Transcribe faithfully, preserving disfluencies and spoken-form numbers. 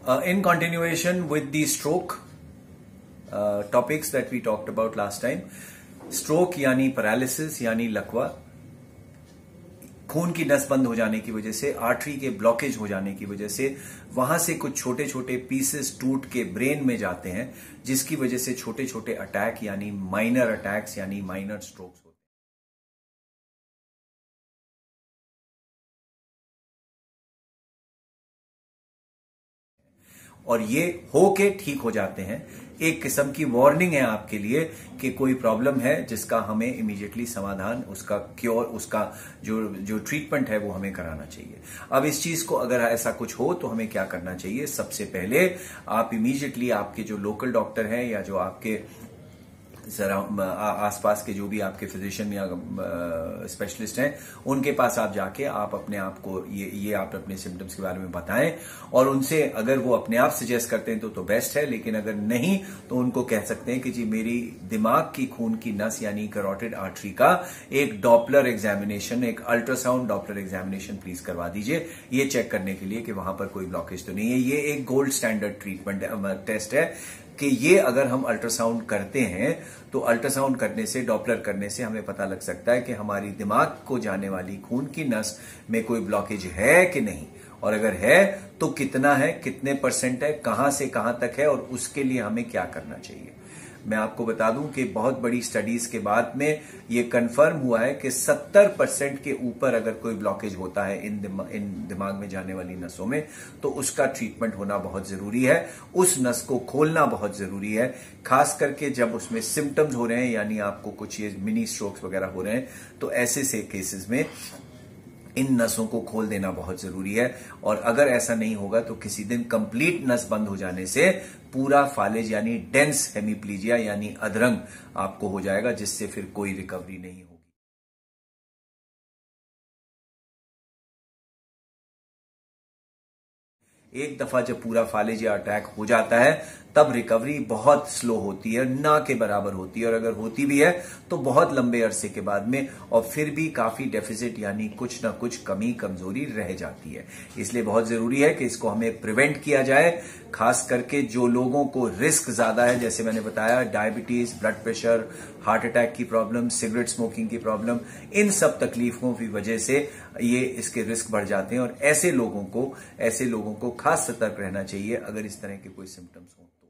Uh, in continuation with the stroke uh, topics that we talked about last time, stroke यानी paralysis यानी लकवा, खून की नस बंद हो जाने की वजह से, आर्टरी के ब्लॉकेज हो जाने की वजह से वहां से कुछ छोटे छोटे पीसेस टूट के ब्रेन में जाते हैं, जिसकी वजह से छोटे छोटे अटैक यानी माइनर अटैक्स यानी माइनर स्ट्रोक्स होते हैं। और ये होके ठीक हो जाते हैं। एक किस्म की वार्निंग है आपके लिए कि कोई प्रॉब्लम है जिसका हमें इमीडिएटली समाधान, उसका क्योर, उसका जो जो ट्रीटमेंट है वो हमें कराना चाहिए। अब इस चीज को अगर ऐसा कुछ हो तो हमें क्या करना चाहिए? सबसे पहले आप इमीडिएटली आपके जो लोकल डॉक्टर हैं या जो आपके जरा आसपास के जो भी आपके फिजिशियन या स्पेशलिस्ट हैं उनके पास आप जाके आप अपने आप को ये ये आप अपने सिम्टम्स के बारे में बताएं, और उनसे अगर वो अपने आप सजेस्ट करते हैं तो तो बेस्ट है, लेकिन अगर नहीं तो उनको कह सकते हैं कि जी मेरी दिमाग की खून की नस यानी कैरोटिड आर्टरी का एक डॉपलर एग्जामिनेशन, एक अल्ट्रासाउंड डॉपलर एग्जामिनेशन प्लीज करवा दीजिए, ये चेक करने के लिए कि वहां पर कोई ब्लॉकेज तो नहीं है। ये एक गोल्ड स्टैंडर्ड ट्रीटमेंट टेस्ट है कि ये अगर हम अल्ट्रासाउंड करते हैं तो अल्ट्रासाउंड करने से, डॉपलर करने से हमें पता लग सकता है कि हमारी दिमाग को जाने वाली खून की नस में कोई ब्लॉकेज है कि नहीं, और अगर है तो कितना है, कितने परसेंट है, कहां से कहां तक है, और उसके लिए हमें क्या करना चाहिए। मैं आपको बता दूं कि बहुत बड़ी स्टडीज के बाद में ये कंफर्म हुआ है कि सत्तर परसेंट के ऊपर अगर कोई ब्लॉकेज होता है इन दिमा, इन दिमाग में जाने वाली नसों में तो उसका ट्रीटमेंट होना बहुत जरूरी है। उस नस को खोलना बहुत जरूरी है, खास करके जब उसमें सिम्टम्स हो रहे हैं यानी आपको कुछ ये मिनी स्ट्रोक्स वगैरह हो रहे हैं, तो ऐसे से केसेस में इन नसों को खोल देना बहुत जरूरी है। और अगर ऐसा नहीं होगा तो किसी दिन कंप्लीट नस बंद हो जाने से पूरा फालेज यानी डेंस हेमीप्लीजिया यानी अधरंग आपको हो जाएगा, जिससे फिर कोई रिकवरी नहीं होगी। एक दफा जब पूरा फालेज या अटैक हो जाता है तब रिकवरी बहुत स्लो होती है, ना के बराबर होती है, और अगर होती भी है तो बहुत लंबे अरसे के बाद में, और फिर भी काफी डेफिसिट यानी कुछ ना कुछ कमी कमजोरी रह जाती है। इसलिए बहुत जरूरी है कि इसको हमें प्रिवेंट किया जाए, खास करके जो लोगों को रिस्क ज्यादा है, जैसे मैंने बताया diabetes, blood pressure, heart attack की प्रॉब्लम, सिगरेट स्मोकिंग की प्रॉब्लम, इन सब तकलीफों की वजह से ये इसके रिस्क बढ़ जाते हैं, और ऐसे लोगों को ऐसे लोगों को खास सतर्क रहना चाहिए अगर इस तरह के कोई सिम्टम्स हों।